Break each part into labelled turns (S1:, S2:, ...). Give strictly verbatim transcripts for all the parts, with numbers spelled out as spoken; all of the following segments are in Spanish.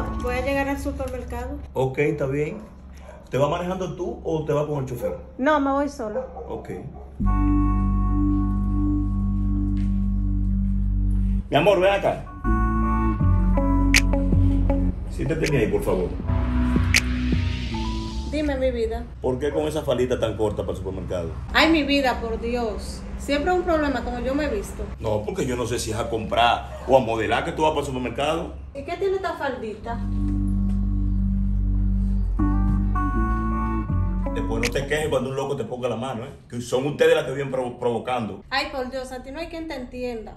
S1: amor, voy a llegar al supermercado.
S2: Ok, está bien. ¿Te vas manejando tú o te vas con el chofer?
S1: No, me voy sola.
S2: Ok. Mi amor, ven acá. Siéntate ahí, por favor.
S1: Dime, mi vida.
S2: ¿Por qué con esa faldita tan corta para el supermercado?
S1: Ay, mi vida, por Dios. Siempre es un problema como yo me he visto.
S2: No, porque yo no sé si es a comprar o a modelar que tú vas para el supermercado.
S1: ¿Y qué tiene esta faldita?
S2: Después no te quejes cuando un loco te ponga la mano, ¿eh? Que son ustedes las que vienen provo- provocando.
S1: Ay, por Dios, a ti no hay quien te entienda.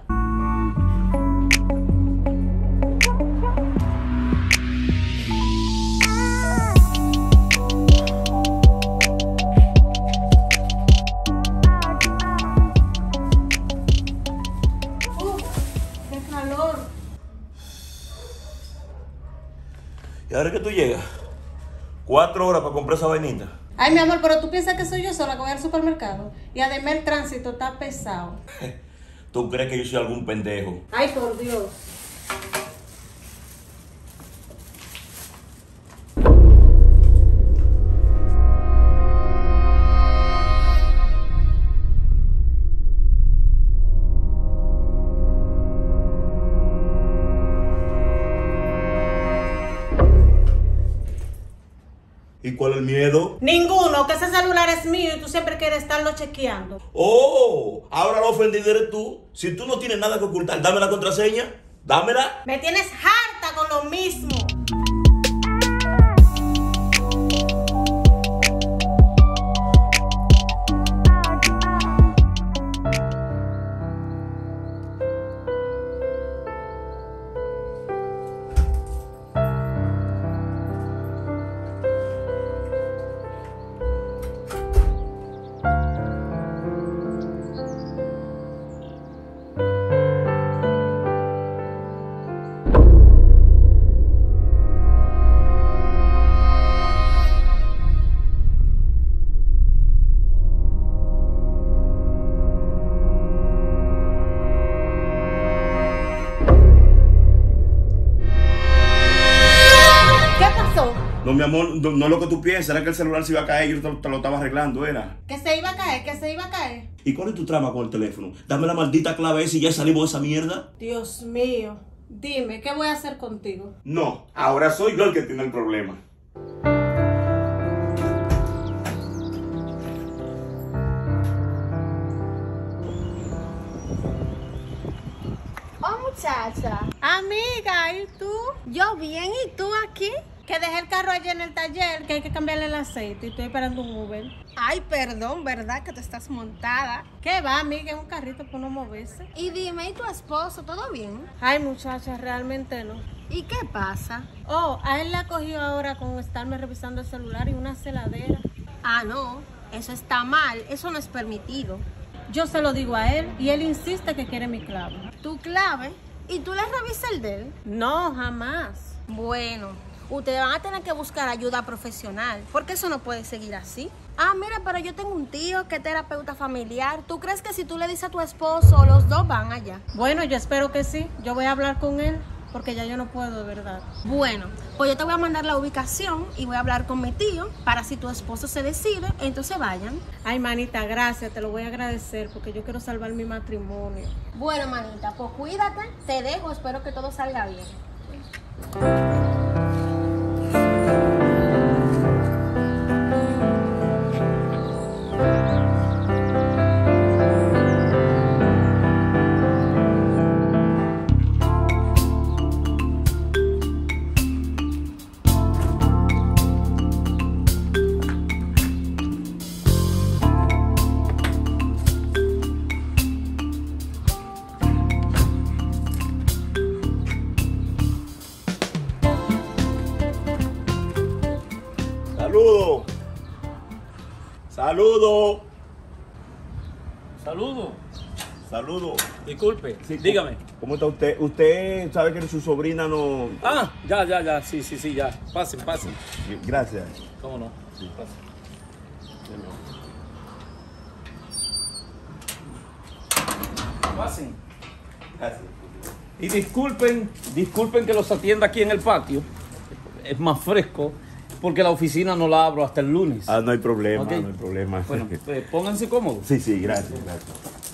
S2: ¿Y ahora que tú llegas? Cuatro horas para comprar esa vainita.
S1: Ay, mi amor, pero tú piensas que soy yo sola que voy al supermercado. Y además el tránsito está pesado.
S2: ¿Tú crees que yo soy algún pendejo?
S1: Ay, por Dios.
S2: ¿Y cuál es el miedo?
S1: Ninguno, que ese celular es mío y tú siempre quieres estarlo chequeando.
S2: ¡Oh! Ahora la ofendida eres tú. Si tú no tienes nada que ocultar, dame la contraseña. Dámela.
S1: Me tienes harta con lo mismo.
S2: No, mi amor, no, no es lo que tú piensas. Era que el celular se iba a caer y yo te, te lo estaba arreglando, era.
S1: Que se iba a caer, que se iba a caer.
S2: ¿Y cuál es tu trama con el teléfono? Dame la maldita clave esa y ya salimos de esa mierda.
S1: Dios mío. Dime, ¿qué voy a hacer contigo?
S2: No, ahora soy yo el que tiene el problema.
S3: Oh, muchacha.
S1: Amiga, ¿y tú?
S3: Yo bien, ¿y tú aquí?
S1: Que dejé el carro allí en el taller, que hay que cambiarle el aceite y estoy esperando un Uber.
S3: Ay, perdón, ¿verdad? Que tú estás montada.
S1: ¿Qué va, amiga? Es un carrito para no moverse.
S3: Y dime, ¿y tu esposo? ¿Todo bien?
S1: Ay, muchacha, realmente no.
S3: ¿Y qué pasa?
S1: Oh, a él le ha cogido ahora con estarme revisando el celular y una celadera.
S3: Ah, no, eso está mal, eso no es permitido.
S1: Yo se lo digo a él y él insiste que quiere mi clave.
S3: ¿Tu clave? ¿Y tú le revisas el de él?
S1: No, jamás.
S3: Bueno, ustedes van a tener que buscar ayuda profesional, porque eso no puede seguir así. Ah, mira, pero yo tengo un tío que es terapeuta familiar. ¿Tú crees que si tú le dices a tu esposo, los dos van allá?
S1: Bueno, yo espero que sí. Yo voy a hablar con él porque ya yo no puedo, de verdad.
S3: Bueno, pues yo te voy a mandar la ubicación y voy a hablar con mi tío para si tu esposo se decide, entonces vayan.
S1: Ay, manita, gracias. Te lo voy a agradecer porque yo quiero salvar mi matrimonio.
S3: Bueno, manita, pues cuídate. Te dejo. Espero que todo salga bien.
S2: Saludo. Saludo.
S4: Saludo.
S2: Saludo.
S4: Disculpe,
S2: Sí,
S4: dígame.
S2: ¿Cómo está usted? Usted sabe que su sobrina no...
S4: Ah, ya, ya, ya, sí, sí, sí, ya. Pasen, pasen.
S2: Gracias.
S4: ¿Cómo no?
S2: Sí.
S4: Pasen. Pasen.
S2: Gracias.
S4: Y disculpen, disculpen que los atienda aquí en el patio, es más fresco, porque la oficina no la abro hasta el lunes.
S2: Ah, no hay problema,
S4: Ok.
S2: no hay problema.
S4: Bueno, pues, pónganse cómodos.
S2: Sí, sí, gracias, gracias.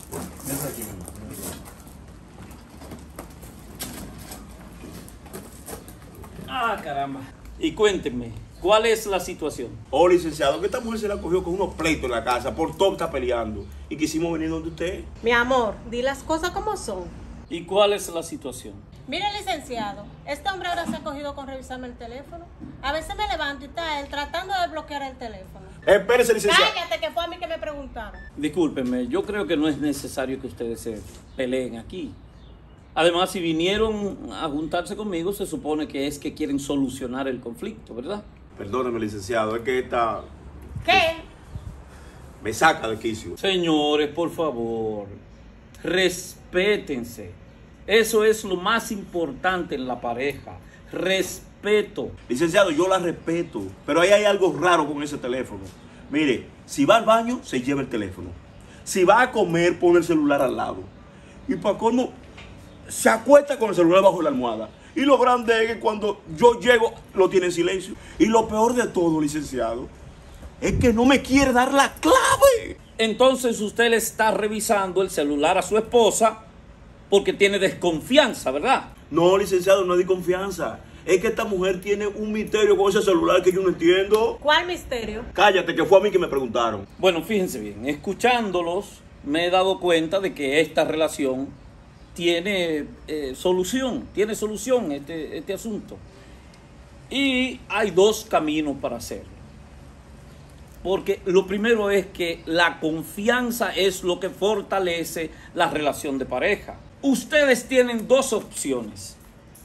S4: Ah, caramba. Y cuéntenme, ¿cuál es la situación?
S2: Oh, licenciado, que esta mujer se la cogió con unos pleitos en la casa, por todo está peleando. Y quisimos venir donde usted.
S1: Mi amor, di las cosas como son.
S4: ¿Y cuál es la situación?
S1: Mire, licenciado, este hombre ahora se ha cogido con revisarme el teléfono. A veces me levanto y está él tratando de bloquear el teléfono.
S2: Espérese, licenciado.
S1: Cállate, que fue a mí que me preguntaron.
S4: Discúlpenme, yo creo que no es necesario que ustedes se peleen aquí. Además, si vinieron a juntarse conmigo, se supone que es que quieren solucionar el conflicto, ¿verdad?
S2: Perdóneme, licenciado, es que esta
S1: ¿Qué?
S2: me saca de quicio.
S4: Señores, por favor, respétense. Eso es lo más importante en la pareja. Respeto.
S2: Licenciado, yo la respeto, pero ahí hay algo raro con ese teléfono. Mire, si va al baño, se lleva el teléfono. Si va a comer, pone el celular al lado. Y para colmo, se acuesta con el celular bajo la almohada. Y lo grande es que cuando yo llego, lo tiene en silencio. Y lo peor de todo, licenciado, es que no me quiere dar la clave.
S4: Entonces usted le está revisando el celular a su esposa porque tiene desconfianza, ¿verdad?
S2: No, licenciado, no es de confianza. Es que esta mujer tiene un misterio con ese celular que yo no entiendo.
S1: ¿Cuál misterio?
S2: Cállate, que fue a mí que me preguntaron.
S4: Bueno, fíjense bien, escuchándolos me he dado cuenta de que esta relación tiene eh, solución, tiene solución este, este asunto. Y hay dos caminos para hacerlo. Porque lo primero es que la confianza es lo que fortalece la relación de pareja. Ustedes tienen dos opciones.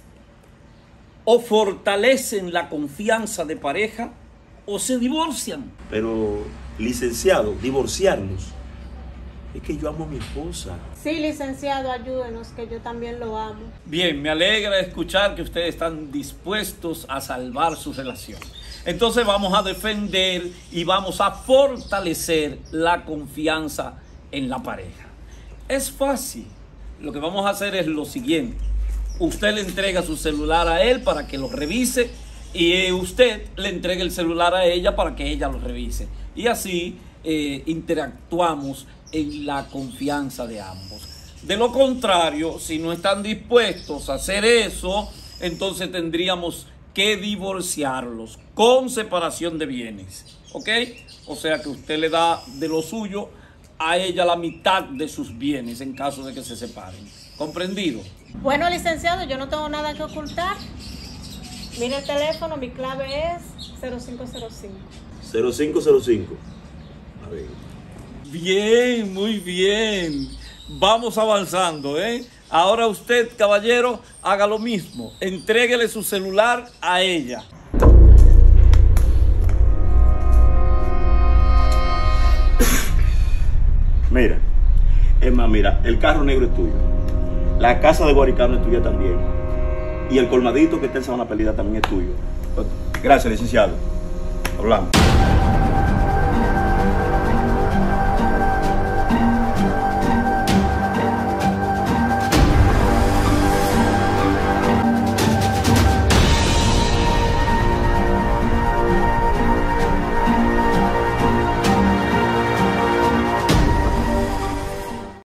S4: O fortalecen la confianza de pareja o se divorcian.
S2: Pero, licenciado, divorciarnos. Es que yo amo a mi esposa.
S1: Sí, licenciado, ayúdenos, que yo también lo amo.
S4: Bien, me alegra escuchar que ustedes están dispuestos a salvar su relación. Entonces vamos a defender y vamos a fortalecer la confianza en la pareja. Es fácil. Lo que vamos a hacer es lo siguiente. Usted le entrega su celular a él para que lo revise y usted le entrega el celular a ella para que ella lo revise. Y así eh, interactuamos en la confianza de ambos. De lo contrario, si no están dispuestos a hacer eso, entonces tendríamos que divorciarlos con separación de bienes. ¿Ok? O sea que usted le da de lo suyo a ella la mitad de sus bienes en caso de que se separen. ¿Comprendido?
S1: Bueno, licenciado, yo no tengo nada que ocultar. Mire el teléfono, mi clave es cero cinco cero cinco.
S2: cero cinco cero cinco. A ver.
S4: Bien, muy bien. Vamos avanzando, ¿eh? Ahora usted, caballero, haga lo mismo. Entréguele su celular a ella.
S2: Mira, es más, mira, el carro negro es tuyo. La casa de Guaricano es tuya también. Y el colmadito que está en Sabana Perdida también es tuyo. Gracias, licenciado. Hablamos.